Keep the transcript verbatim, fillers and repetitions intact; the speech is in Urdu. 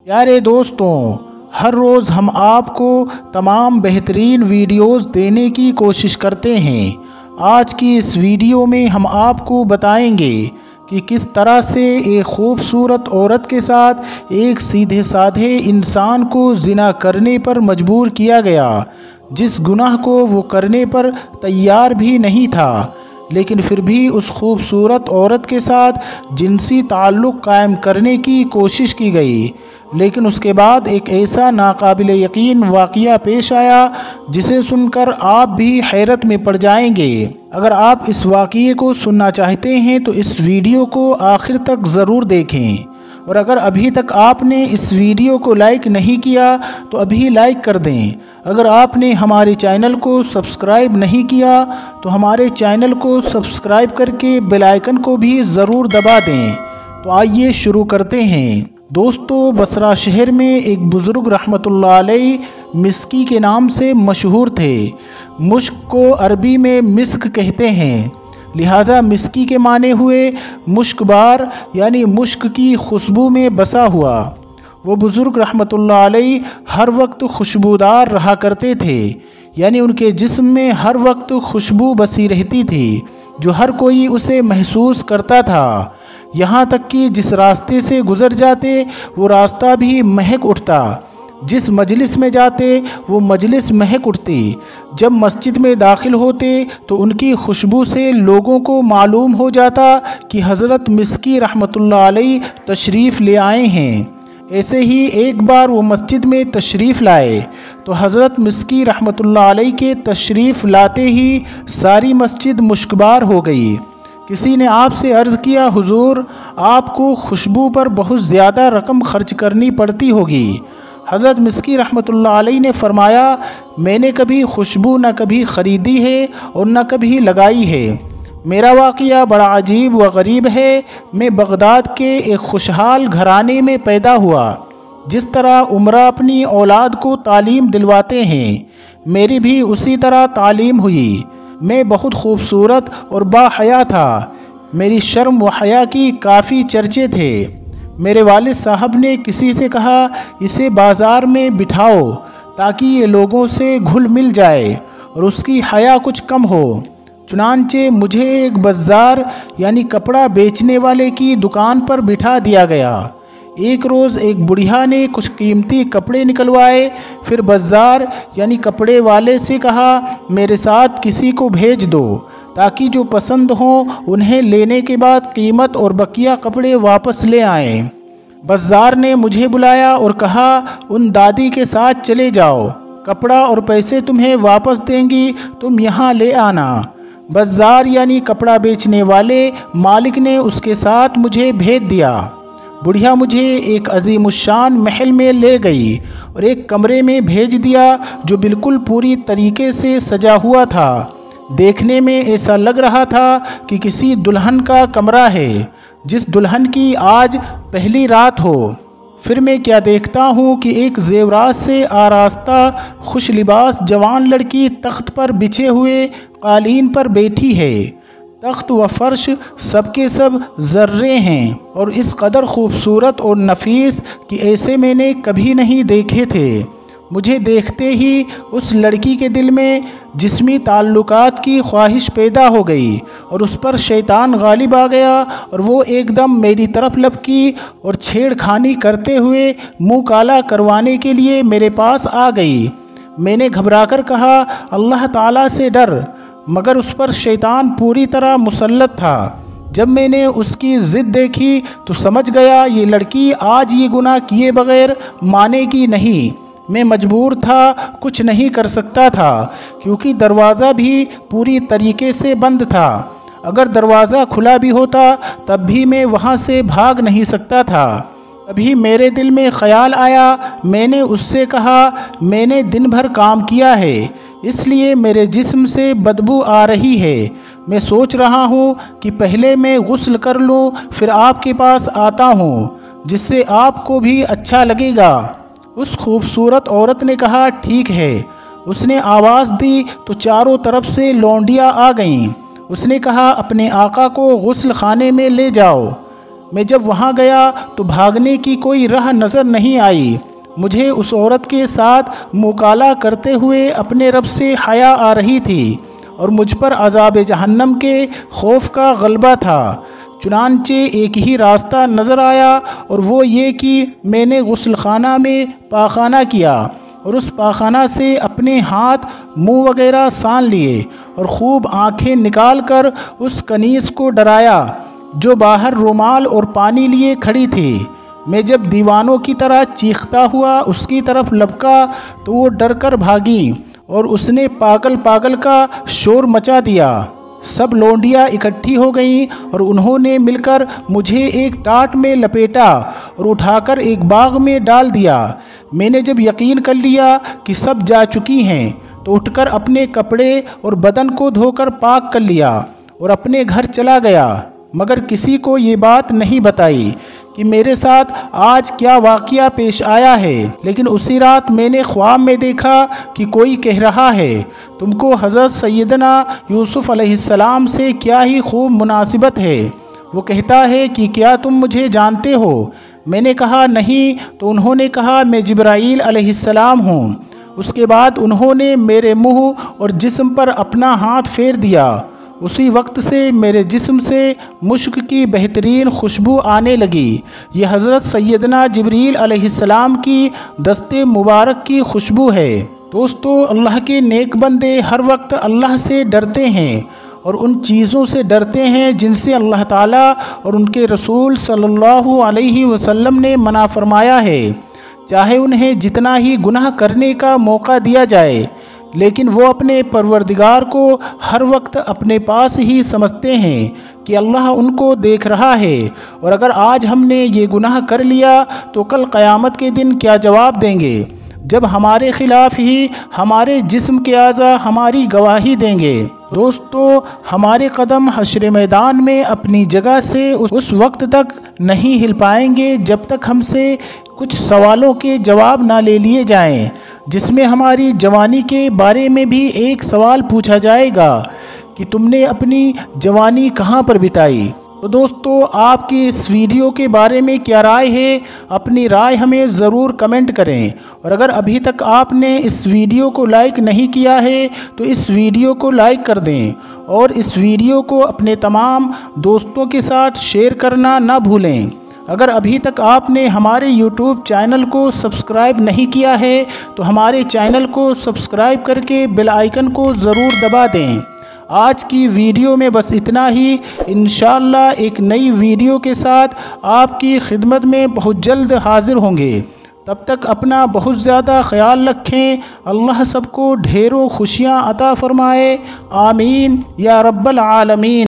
پیارے دوستوں، ہر روز ہم آپ کو تمام بہترین ویڈیوز دینے کی کوشش کرتے ہیں۔ آج کی اس ویڈیو میں ہم آپ کو بتائیں گے کہ کس طرح سے ایک خوبصورت عورت کے ساتھ ایک سیدھے سادھے انسان کو زنا کرنے پر مجبور کیا گیا، جس گناہ کو وہ کرنے پر تیار بھی نہیں تھا، لیکن پھر بھی اس خوبصورت عورت کے ساتھ جنسی تعلق قائم کرنے کی کوشش کی گئی، لیکن اس کے بعد ایک ایسا ناقابل یقین واقعہ پیش آیا جسے سن کر آپ بھی حیرت میں پڑ جائیں گے۔ اگر آپ اس واقعے کو سننا چاہتے ہیں تو اس ویڈیو کو آخر تک ضرور دیکھیں، اور اگر ابھی تک آپ نے اس ویڈیو کو لائک نہیں کیا تو ابھی لائک کر دیں۔ اگر آپ نے ہمارے چینل کو سبسکرائب نہیں کیا تو ہمارے چینل کو سبسکرائب کر کے بیل آئیکن کو بھی ضرور دبا دیں۔ تو آئیے شروع کرتے ہیں۔ دوستو، بصرہ شہر میں ایک بزرگ رحمۃ اللہ علیہ مسکی کے نام سے مشہور تھے۔ مشک کو عربی میں مسک کہتے ہیں، لہٰذا مسکی کے معنی ہوئے مشک بار، یعنی مشک کی خوشبو میں بسا ہوا۔ وہ بزرگ رحمۃ اللہ علیہ ہر وقت خوشبودار رہا کرتے تھے، یعنی ان کے جسم میں ہر وقت خوشبو بسی رہتی تھی جو ہر کوئی اسے محسوس کرتا تھا، یہاں تک کہ جس راستے سے گزر جاتے وہ راستہ بھی مہک اٹھتا، جس مجلس میں جاتے وہ مجلس مہک اٹھتی، جب مسجد میں داخل ہوتے تو ان کی خوشبو سے لوگوں کو معلوم ہو جاتا کہ حضرت مسکی رحمۃ اللہ علیہ تشریف لے آئے ہیں۔ ایسے ہی ایک بار وہ مسجد میں تشریف لائے تو حضرت مسکی رحمۃ اللہ علیہ کے تشریف لاتے ہی ساری مسجد مشکبار ہو گئی۔ کسی نے آپ سے عرض کیا، حضور، آپ کو خوشبو پر بہت زیادہ رقم خرچ کرنی پڑتی ہوگی۔ حضرت مسکی رحمۃ اللہ علیہ نے فرمایا، میں نے کبھی خوشبو نہ کبھی خریدی ہے اور نہ کبھی لگائی ہے۔ میرا واقعہ بڑا عجیب و غریب ہے۔ میں بغداد کے ایک خوشحال گھرانے میں پیدا ہوا۔ جس طرح عمرہ اپنی اولاد کو تعلیم دلواتے ہیں، میری بھی اسی طرح تعلیم ہوئی۔ میں بہت خوبصورت اور باحیا تھا، میری شرم و حیا کی کافی چرچے تھے۔ میرے والد صاحب نے کسی سے کہا، اسے بازار میں بٹھاؤ تاکہ یہ لوگوں سے گھل مل جائے اور اس کی حیا کچھ کم ہو۔ چنانچہ مجھے ایک بازار یعنی کپڑا بیچنے والے کی دکان پر بٹھا دیا گیا۔ ایک روز ایک بڑھیا نے کچھ قیمتی کپڑے نکلوائے، پھر بازار یعنی کپڑے والے سے کہا، میرے ساتھ کسی کو بھیج دو تاکہ جو پسند ہوں انہیں لینے کے بعد قیمت اور بقیہ کپڑے واپس لے آئیں۔ بازار نے مجھے بلایا اور کہا، ان دادی کے ساتھ چلے جاؤ، کپڑا اور پیسے تمہیں واپس دیں گی، تم یہاں لے آنا۔ بازار یعنی کپڑا بیچنے والے مالک نے اس کے ساتھ مجھے بھیج دیا۔ بڑھیا مجھے ایک عظیم الشان محل میں لے گئی اور ایک کمرے میں بھیج دیا جو بالکل پوری طریقے سے سجا ہوا تھا۔ دیکھنے میں ایسا لگ رہا تھا کہ کسی دلہن کا کمرہ ہے، جس دلہن کی آج پہلی رات ہو۔ پھر میں کیا دیکھتا ہوں کہ ایک زیورات سے آراستہ خوش لباس جوان لڑکی تخت پر بچھے ہوئے قالین پر بیٹھی ہے۔ تخت و فرش سب کے سب زرے ہیں اور اس قدر خوبصورت اور نفیس کہ ایسے میں نے کبھی نہیں دیکھے تھے۔ مجھے دیکھتے ہی اس لڑکی کے دل میں جسمی تعلقات کی خواہش پیدا ہو گئی اور اس پر شیطان غالب آ گیا اور وہ ایک دم میری طرف لپکی اور چھیڑ کھانی کرتے ہوئے منہ کالا کروانے کے لیے میرے پاس آ گئی۔ میں نے گھبرا کر کہا، اللہ تعالیٰ سے ڈر، مگر اس پر شیطان پوری طرح مسلط تھا۔ جب میں نے اس کی ضد دیکھی تو سمجھ گیا یہ لڑکی آج یہ گناہ کیے بغیر مانے گی نہیں۔ میں مجبور تھا، کچھ نہیں کر سکتا تھا، کیونکہ دروازہ بھی پوری طریقے سے بند تھا۔ اگر دروازہ کھلا بھی ہوتا تب بھی میں وہاں سے بھاگ نہیں سکتا تھا۔ ابھی میرے دل میں خیال آیا، میں نے اس سے کہا، میں نے دن بھر کام کیا ہے، اس لیے میرے جسم سے بدبو آ رہی ہے۔ میں سوچ رہا ہوں کہ پہلے میں غسل کر لوں، پھر آپ کے پاس آتا ہوں، جس سے آپ کو بھی اچھا لگے گا۔ اس خوبصورت عورت نے کہا، ٹھیک ہے۔ اس نے آواز دی تو چاروں طرف سے لونڈیاں آ گئیں۔ اس نے کہا، اپنے آقا کو غسل خانے میں لے جاؤ۔ میں جب وہاں گیا تو بھاگنے کی کوئی راہ نظر نہیں آئی۔ مجھے اس عورت کے ساتھ مکالمہ کرتے ہوئے اپنے رب سے حیا آ رہی تھی اور مجھ پر عذاب جہنم کے خوف کا غلبہ تھا۔ چنانچہ ایک ہی راستہ نظر آیا اور وہ یہ کہ میں نے غسل خانہ میں پاخانہ کیا اور اس پاخانہ سے اپنے ہاتھ منہ وغیرہ سان لیے اور خوب آنکھیں نکال کر اس کنیز کو ڈرایا جو باہر رومال اور پانی لیے کھڑی تھی۔ میں جب دیوانوں کی طرح چیختا ہوا اس کی طرف لپکا تو وہ ڈر کر بھاگی اور اس نے پاگل پاگل کا شور مچا دیا۔ سب لونڈیاں اکٹھی ہو گئیں اور انہوں نے مل کر مجھے ایک ٹاٹ میں لپیٹا اور اٹھا کر ایک باغ میں ڈال دیا۔ میں نے جب یقین کر لیا کہ سب جا چکی ہیں تو اٹھ کر اپنے کپڑے اور بدن کو دھو کر پاک کر لیا اور اپنے گھر چلا گیا، مگر کسی کو یہ بات نہیں بتائی کہ میرے ساتھ آج کیا واقعہ پیش آیا ہے۔ لیکن اسی رات میں نے خواب میں دیکھا کہ کوئی کہہ رہا ہے، تم کو حضرت سیدنا یوسف علیہ السلام سے کیا ہی خوب مناسبت ہے۔ وہ کہتا ہے کہ کیا تم مجھے جانتے ہو؟ میں نے کہا نہیں، تو انہوں نے کہا میں جبرائیل علیہ السلام ہوں۔ اس کے بعد انہوں نے میرے منہ اور جسم پر اپنا ہاتھ پھیر دیا۔ اسی وقت سے میرے جسم سے مشک کی بہترین خوشبو آنے لگی۔ یہ حضرت سیدنا جبرائیل علیہ السلام کی دست مبارک کی خوشبو ہے۔ دوستو، اللہ کے نیک بندے ہر وقت اللہ سے ڈرتے ہیں اور ان چیزوں سے ڈرتے ہیں جن سے اللہ تعالیٰ اور ان کے رسول صلی اللہ علیہ وسلم نے منع فرمایا ہے، چاہے انہیں جتنا ہی گناہ کرنے کا موقع دیا جائے، لیکن وہ اپنے پروردگار کو ہر وقت اپنے پاس ہی سمجھتے ہیں کہ اللہ ان کو دیکھ رہا ہے، اور اگر آج ہم نے یہ گناہ کر لیا تو کل قیامت کے دن کیا جواب دیں گے، جب ہمارے خلاف ہی ہمارے جسم کے اعضاء ہماری گواہی دیں گے۔ دوستو، ہمارے قدم حشر میدان میں اپنی جگہ سے اس وقت تک نہیں ہل پائیں گے جب تک ہم سے کچھ سوالوں کے جواب نہ لے لیے جائیں، جس میں ہماری جوانی کے بارے میں بھی ایک سوال پوچھا جائے گا کہ تم نے اپنی جوانی کہاں پر بتائی۔ تو دوستو، آپ کی اس ویڈیو کے بارے میں کیا رائے ہے؟ اپنی رائے ہمیں ضرور کمنٹ کریں، اور اگر ابھی تک آپ نے اس ویڈیو کو لائک نہیں کیا ہے تو اس ویڈیو کو لائک کر دیں اور اس ویڈیو کو اپنے تمام دوستوں کے ساتھ شیئر کرنا نہ بھولیں۔ اگر ابھی تک آپ نے ہمارے یوٹیوب چینل کو سبسکرائب نہیں کیا ہے تو ہمارے چینل کو سبسکرائب کر کے بیل آئیکن کو ضرور دبا دیں۔ آج کی ویڈیو میں بس اتنا ہی۔ انشاءاللہ ایک نئی ویڈیو کے ساتھ آپ کی خدمت میں بہت جلد حاضر ہوں گے۔ تب تک اپنا بہت زیادہ خیال رکھیں۔ اللہ سب کو ڈھیروں خوشیاں عطا فرمائے، آمین یا رب العالمین۔